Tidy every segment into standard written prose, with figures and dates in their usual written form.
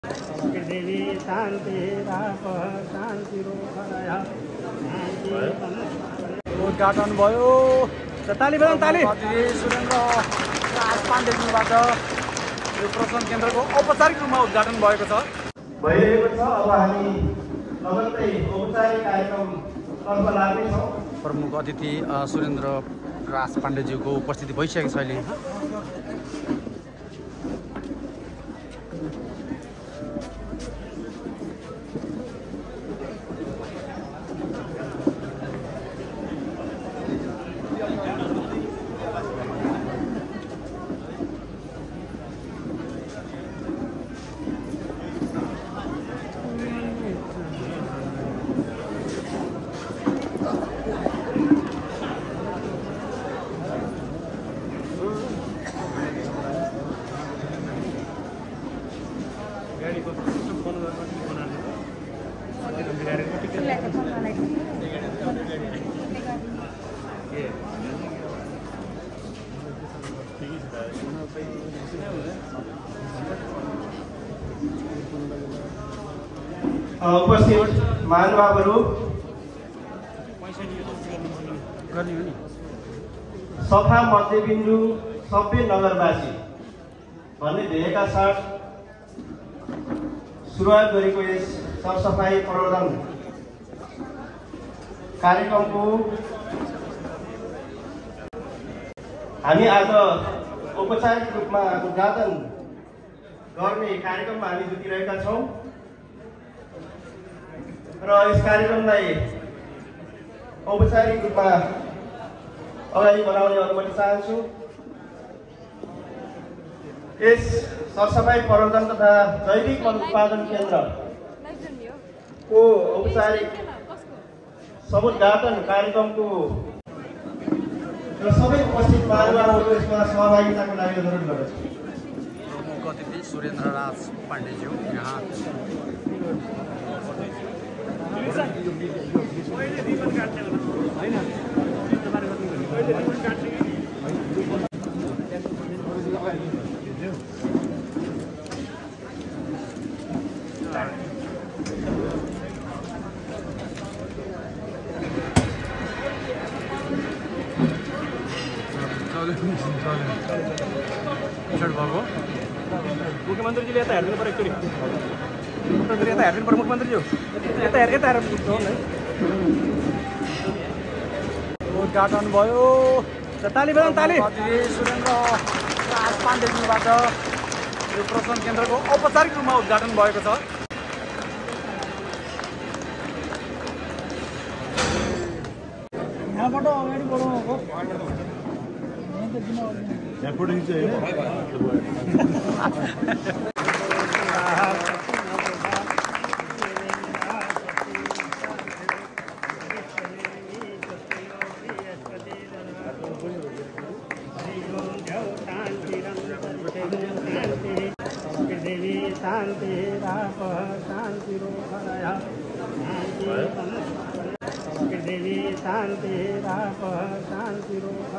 देवी शान्ति शान्ति उद्घाटन भयो। ताली बजाउँ ताली। सुरेन्द्र राज पाण्डेज्यूबाट यो प्रशासन केन्द्रको औपचारिक रूपमा उद्घाटन भएको छ। भइरहेको छ। अब हामी लगत्तै औपचारिक कार्यक्रमतर्फ लाग्नेछौँ। प्रमुख अतिथि सुरेन्द्र राज पाण्डेज्यूको उपस्थिति भइसकेको छ अहिले। उपस्थित महानुभावहरू, सफा मध्यबिन्दु सभ्य नगरवासी भन्ने ध्येयका साथ सुरुवात गरेको यस सरसफाई प्रवर्धन कार्यक्रमको हामी आज औपचारिक रूपमा उद्घाटन गर्ने कार्यक्रममा हामी जुटिरहेका छौँ र यस कार्यक्रमलाई औपचारिक रूपमा अगाडि बढाउने अनुमति चाहन्छु। यस सरसफाई प्रवर्धन तथा जैविक मल उत्पादन केन्द्रको औपचारिक समुद्घाटन कार्यक्रमको र सबै उपस्थित महानुभावहरू यसमा सहभागिताको लागि अनुरोध गर्दछु। प्रमुख अतिथि सुरेन्द्र राज पाण्डेज्यू यहाँ मुख्यमन्त्रीजीले यता हेर्नु पर्यो एकचोटि। मुख्यमन्त्री यता हेर्नु पर्यो। मुख्यमन्त्रीज्यू यता हेरेर उद्घाटन भयो। ताली बजाउँ ताली। सुरेन्द्र राज पाण्डेज्यूबाट यो प्रशासन केन्द्रको औपचारिक रूपमा उद्घाटन भएको छ। यहाँबाट अगाडि बढाउनु देवी शान्ति शान्ति देवी शान्ति शान्ति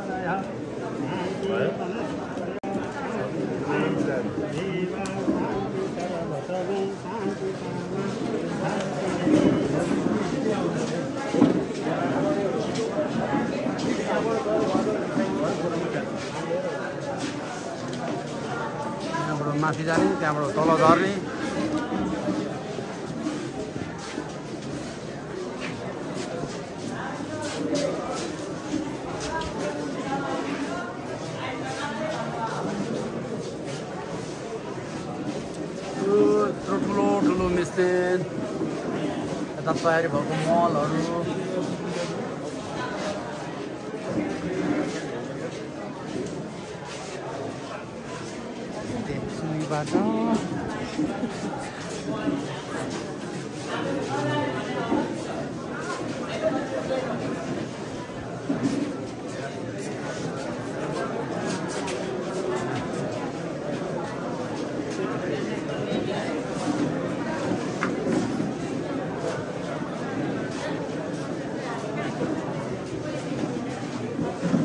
यहाँबाट माथि जाने, त्यहाँबाट तल झर्ने। ठुलो मिस्टेन यता तयारी भएको मलहरू सुईबाट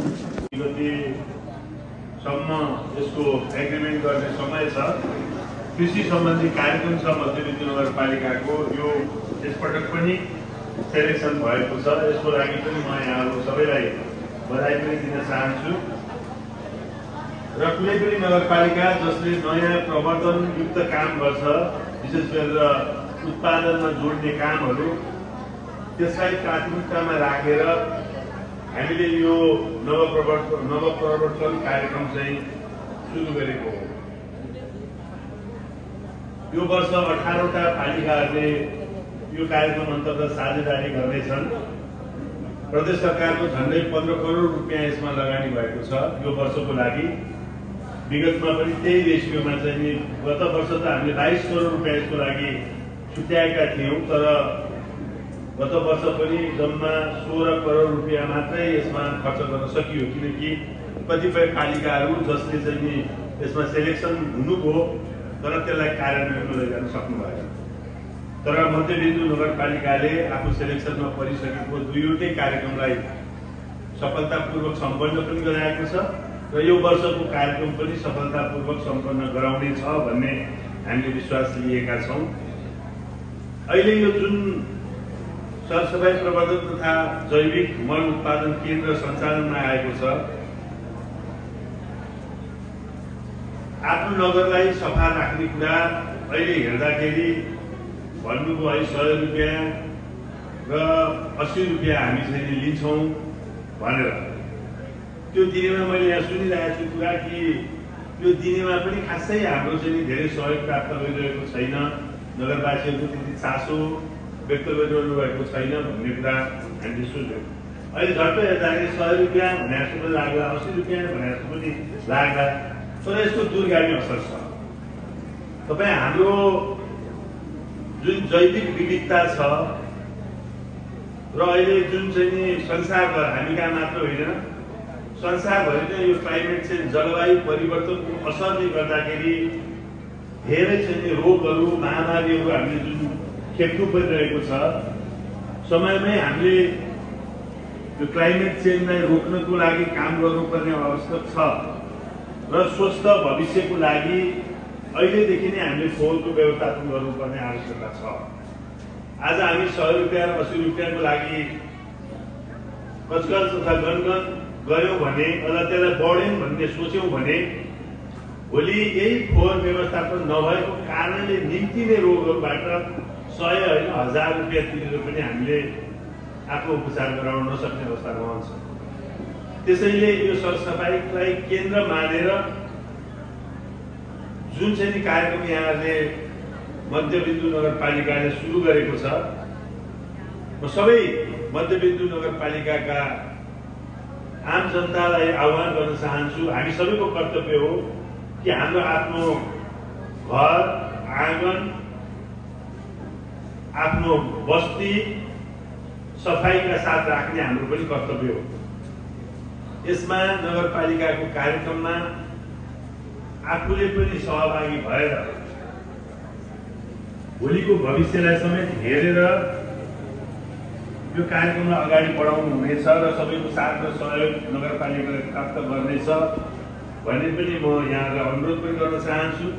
सम्म यसको एग्रिमेन्ट गर्ने समय छ कृषि सम्बन्धी कार्यक्रम छ मध्यबिन्दु नगरपालिकाको। यो यसपटक पनि सेलेक्सन भएको छ। यसको लागि पनि म यहाँहरू सबैलाई बधाई पनि दिन चाहन्छु। र कुनै पनि नगरपालिका जसले नयाँ प्रवर्धनयुक्त काम गर्छ, विशेष गरेर उत्पादनमा जोड्ने कामहरू, त्यसलाई प्राथमिकतामा राखेर हामीले यो नवप्रवर्तन कार्यक्रम चाहिँ सुरु गरेको हो। यो वर्ष 18वटा पालिकाहरूले यो कार्यक्रम अन्तर्गत साझेदारी गर्नेछन्। प्रदेश सरकारको झन्डै 15 करोड रुपियाँ यसमा लगानी भएको छ यो वर्षको लागि। विगतमा पनि त्यही रेसियोमा चाहिँ गत वर्ष त हामीले 22 करोड रुपियाँ यसको लागि छुट्याएका थियौँ, तर गत वर्ष पनि जम्मा 16 करोड रुपियाँ मात्रै यसमा खर्च गर्न सकियो, किनकि कतिपय पालिकाहरू जसले चाहिँ यसमा सेलेक्सन हुनुभयो तर त्यसलाई कार्यान्वयनमा लैजान सक्नु भएन। तर मध्यबिन्दु नगरपालिकाले आफू सेलेक्सनमा परिसकेको दुईवटै कार्यक्रमलाई सफलतापूर्वक सम्पन्न पनि गराएको छ र यो वर्षको कार्यक्रम पनि सफलतापूर्वक सम्पन्न गराउने छ भन्ने हामीले विश्वास लिएका छौँ। अहिले यो जुन सरसफाइ प्रवर्धन तथा जैविक मल उत्पादन केन्द्र सञ्चालनमा आएको छ, आफ्नो नगरलाई सफा राख्ने कुरा अहिले हेर्दाखेरि भन्नुभयो है 100 रुपियाँ र 80 रुपियाँ हामी चाहिँ लिन्छौँ भनेर। त्यो दिनेमा मैले यहाँ सुनिरहेको छु कुरा कि यो दिनेमा पनि खासै हाम्रो चाहिँ धेरै सहयोग प्राप्त भइरहेको छैन, नगरवासीहरूको त्यति चासो व्यक्त गरिरहनु भएको छैन भन्ने कुरा हामीले सुन्यौँ। अहिले झट्ट हेर्दाखेरि 100 रुपियाँ भने जस्तो पनि लाग्ला, 80 रुपियाँ भने जस्तो पनि लाग्ला, तर यसको दूरगामी असर छ। तपाईँ हाम्रो जुन जैविक विविधता छ र अहिले जुन चाहिँ संसारभर, हामी कहाँ मात्र होइन, संसारभरि नै यो क्लाइमेट चेन्ज जलवायु परिवर्तनको असरले गर्दाखेरि धेरै चाहिँ रोगहरू महामारीहरू हामीले जुन खेप्नु परिरहेको छ, समयमै हामीले यो क्लाइमेट चेन्जलाई रोक्नको लागि काम गर्नुपर्ने आवश्यक छ र स्वस्थ भविष्यको लागि अहिलेदेखि नै हामीले फोहोरको व्यवस्थापन गर्नुपर्ने आवश्यकता छ। आज हामी 100 रुपियाँ 80 रुपियाँको लागि कचकच तथा गनगन गऱ्यौँ भने, अझ त्यसलाई बढ्यौँ भन्ने सोच्यौँ भने भोलि यही फोहोर व्यवस्थापन नभएको कारणले निम्ति नै रोगहरूबाट 100 होइन 1000 रुपियाँ तिरेर पनि हामीले आफ्नो उपचार गराउन नसक्ने अवस्था रहन्छ। त्यसैले यो सरसफाइलाई केन्द्र मानेर जुन चाहिँ कार्यक्रम यहाँले मध्यबिन्दु नगरपालिकाले सुरु गरेको छ, म सबै मध्यबिन्दु नगरपालिकाका आम जनतालाई आह्वान गर्न चाहन्छु। हामी सबैको कर्तव्य हो कि हाम्रो आफ्नो घर आँगन, आफ्नो बस्ती सफाइका साथ राख्ने हाम्रो पनि कर्तव्य हो। यसमा नगरपालिकाको कार्यक्रममा आफूले पनि सहभागी भएर भोलिको भविष्यलाई समेत हेरेर यो कार्यक्रमलाई अगाडि बढाउनु हुनेछ र सबैको साथ र सहयोग नगरपालिकाले प्राप्त गर्नेछ भन्ने पनि म यहाँलाई अनुरोध पनि गर्न चाहन्छु।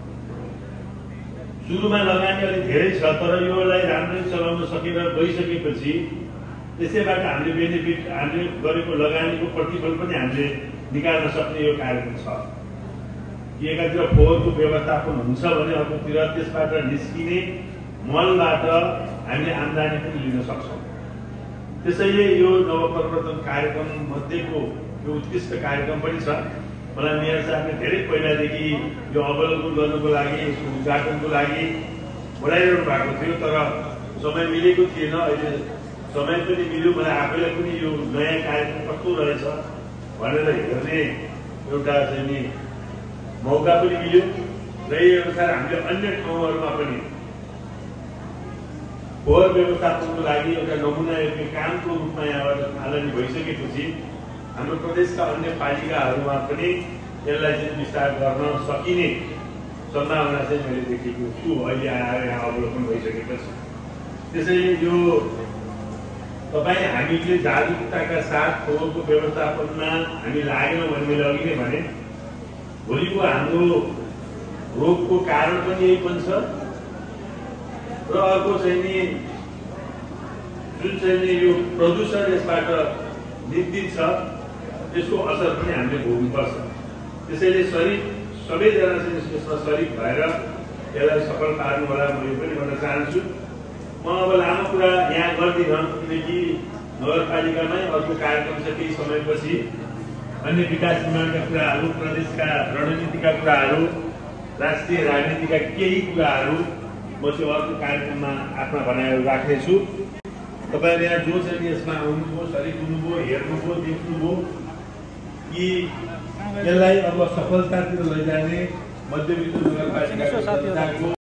सुरुमा लगानी अलिक धेरै छ, तर योलाई राम्ररी चलाउन सकेर गइसकेपछि त्यसैबाट हामीले बेनिफिट, हामीले गरेको लगानीको प्रतिफल पनि हामीले निकाल्न सक्ने यो कार्यक्रम छ। एकातिर फोहोरको व्यवस्थापन हुन्छ भने अर्कोतिर त्यसबाट निस्किने मलबाट हामीले आम्दानी पनि लिन सक्छौँ। त्यसैले यो नवप्रवर्तन कार्यक्रम मध्येको यो उत्कृष्ट कार्यक्रम पनि छ। मलाई मेयर साहबले धेरै पहिलादेखि यो अवलोकन गर्नुको लागि, यसको उद्घाटनको लागि बोलाइरहनु भएको थियो, तर समय मिलेको थिएन। अहिले समय पनि मिल्यो, मलाई आफैलाई पनि यो नयाँ कार्यक्रम कस्तो रहेछ भनेर हेर्ने एउटा चाहिँ नि मौका पनि मिल्यो र यही अनुसार हामीले अन्य ठाउँहरूमा पनि फोहोर व्यवस्थापनको लागि एउटा नमुना योग्य कामको रूपमा यहाँबाट थालनी भइसकेपछि हाम्रो प्रदेशका अन्य पालिकाहरूमा पनि यसलाई चाहिँ विस्तार गर्न सकिने सम्भावना चाहिँ मैले देखेको छु। अहिले आएर यहाँ अवलोकन भइसकेपछि त्यसैले यो तपाईँ हामीले जागरुकताका साथ फोहोरको व्यवस्थापनमा हामी लाग्यौँ भने मैले अघि नै भने भोलिको हाम्रो रोगको कारण पनि यही पनि छ र अर्को चाहिँ नि जुन चाहिँ नि यो प्रदूषण यसबाट निस्किन्छ त्यसको असर पनि हामीले भोग्नुपर्छ। त्यसैले सबैजना चाहिँ यसमा सरिक भएर यसलाई सफल पार्नु होला म यो पनि भन्न चाहन्छु। म अब लामो कुरा यहाँ गर्दिनँ किनकि नगरपालिकामै अर्को कार्यक्रम छ केही समयपछि। अन्य विकास निर्माणका कुराहरू, प्रदेशका रणनीतिका कुराहरू, राष्ट्रिय राजनीतिका केही कुराहरू म चाहिँ अर्को कार्यक्रममा आफ्ना भनाइहरू राख्नेछु। तपाईँहरू यहाँ जो चाहिँ यसमा आउनुभयो, सरिक हुनुभयो, हेर्नुभयो, देख्नुभयो कि यसलाई अब सफलतातिर लैजाने मध्यवित्त नगरपालिकाको